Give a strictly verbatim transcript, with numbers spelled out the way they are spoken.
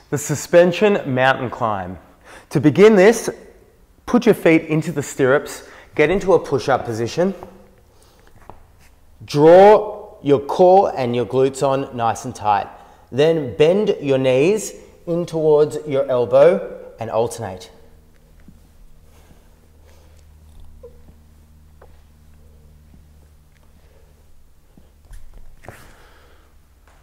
The suspension mountain climb. To begin this, put your feet into the stirrups, get into a push-up position, draw your core and your glutes on nice and tight. Then bend your knees in towards your elbow and alternate.